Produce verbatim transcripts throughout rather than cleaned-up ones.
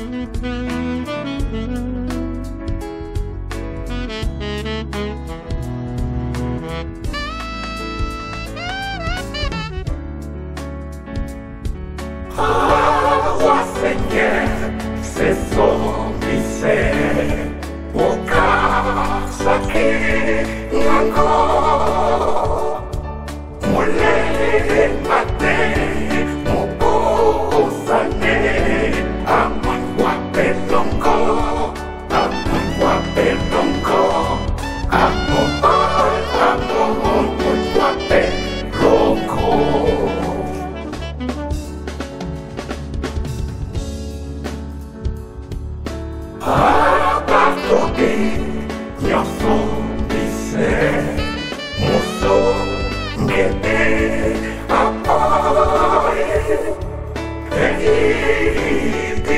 C'est sombisè, au cas sacré, encore. Mon lait matin, mon beau sané, à mon wapé encore, à mon wapé encore, à mon à mon wapé encore. PapaB, nyèsè, mousseau, Mbappè, Auteur, Philippe,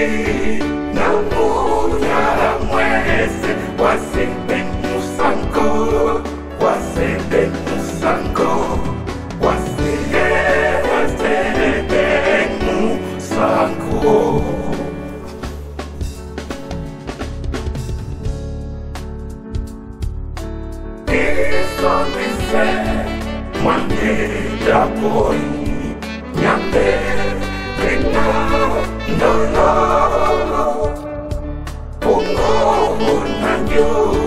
nyèsè, wase moussango, wase moussango, wase moussango. Sombisè, mande da poi, nyèsè, prena dolor, pongo un agno.